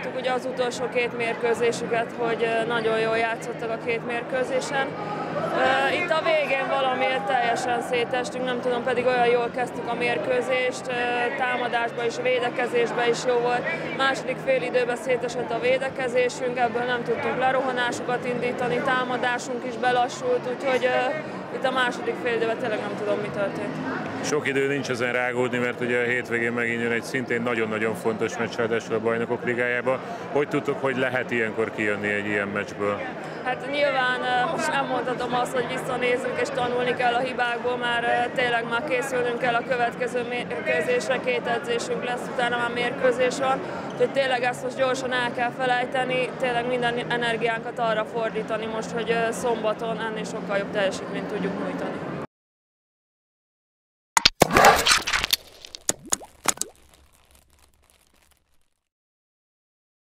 láttuk ugye az utolsó két mérkőzésüket, hogy nagyon jól játszottak a két mérkőzésen. Itt a végén valamiért teljesen szétestünk, nem tudom, pedig olyan jól kezdtük a mérkőzést, támadásban és védekezésben is jó volt. Második félidőben szétesett a védekezésünk, ebből nem tudtunk lerohanásokat indítani, támadásunk is belassult, úgyhogy itt a második félidőben tényleg nem tudom, mi történt. Sok idő nincs ezen rágódni, mert ugye a hétvégén megint jön egy szintén nagyon-nagyon fontos meccs, ráadásul a Bajnokok Ligájába. Hogy tudtok, hogy lehet ilyenkor kijönni egy ilyen meccsből? Hát nyilván most nem mondhatom azt, hogy visszanézzünk és tanulni kell a hibákból, már tényleg már készülnünk kell a következő mérkőzésre, 2 edzésünk lesz, utána már mérkőzés van, úgyhogy tényleg ezt most gyorsan el kell felejteni, tényleg minden energiánkat arra fordítani most, hogy szombaton ennél sokkal jobb teljesítményt tudjuk nyújtani.